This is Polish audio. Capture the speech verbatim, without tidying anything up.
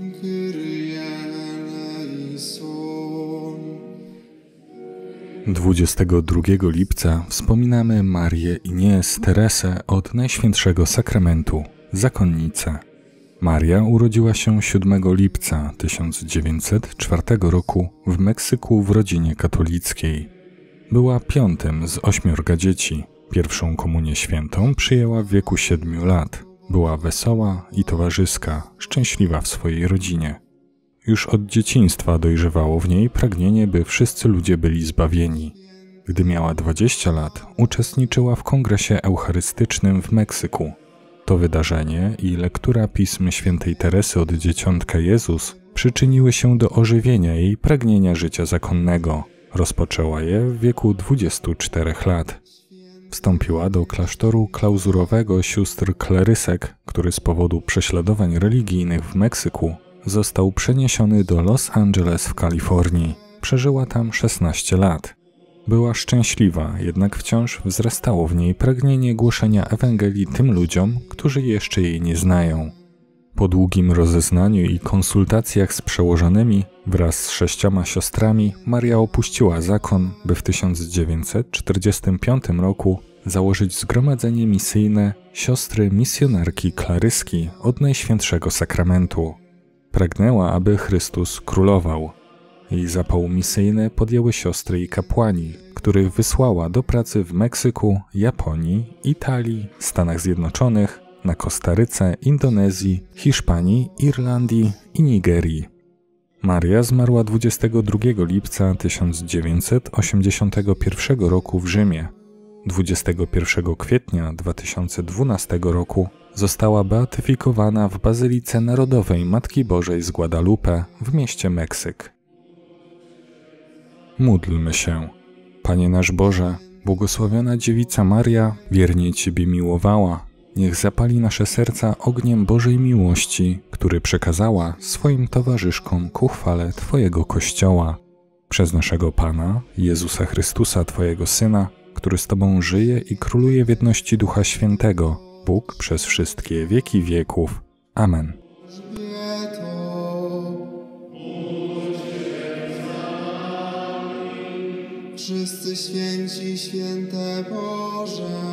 dwudziestego drugiego lipca wspominamy Marię Inies Teresę od Najświętszego Sakramentu, zakonnicę. Maria urodziła się siódmego lipca tysiąc dziewięćset czwartego roku w Meksyku w rodzinie katolickiej. Była piątym z ośmiorga dzieci. Pierwszą komunię świętą przyjęła w wieku siedmiu lat. Była wesoła i towarzyska, szczęśliwa w swojej rodzinie. Już od dzieciństwa dojrzewało w niej pragnienie, by wszyscy ludzie byli zbawieni. Gdy miała dwadzieścia lat, uczestniczyła w kongresie eucharystycznym w Meksyku. To wydarzenie i lektura pism świętej Teresy od Dzieciątka Jezus przyczyniły się do ożywienia jej pragnienia życia zakonnego. Rozpoczęła je w wieku dwudziestu czterech lat. Wstąpiła do klasztoru klauzurowego sióstr klerysek, który z powodu prześladowań religijnych w Meksyku został przeniesiony do Los Angeles w Kalifornii. Przeżyła tam szesnaście lat. Była szczęśliwa, jednak wciąż wzrastało w niej pragnienie głoszenia Ewangelii tym ludziom, którzy jeszcze jej nie znają. Po długim rozeznaniu i konsultacjach z przełożonymi wraz z sześcioma siostrami Maria opuściła zakon, by w tysiąc dziewięćset czterdziestym piątym roku założyć zgromadzenie misyjne Siostry Misjonarki Klaryski od Najświętszego Sakramentu. Pragnęła, aby Chrystus królował. Jej zapał misyjny podjęły siostry i kapłani, których wysłała do pracy w Meksyku, Japonii, Italii, Stanach Zjednoczonych, na Kostaryce, Indonezji, Hiszpanii, Irlandii i Nigerii. Maria zmarła dwudziestego drugiego lipca tysiąc dziewięćset osiemdziesiątego pierwszego roku w Rzymie. dwudziestego pierwszego kwietnia dwa tysiące dwunastego roku została beatyfikowana w Bazylice Narodowej Matki Bożej z Guadalupe w mieście Meksyk. Módlmy się. Panie nasz Boże, błogosławiona Dziewica Maria wiernie Ciebie miłowała. Niech zapali nasze serca ogniem Bożej miłości, który przekazała swoim towarzyszkom ku chwale Twojego Kościoła. Przez naszego Pana, Jezusa Chrystusa, Twojego Syna, który z Tobą żyje i króluje w jedności Ducha Świętego, Bóg przez wszystkie wieki wieków. Amen. Wszyscy święci, święte Boże.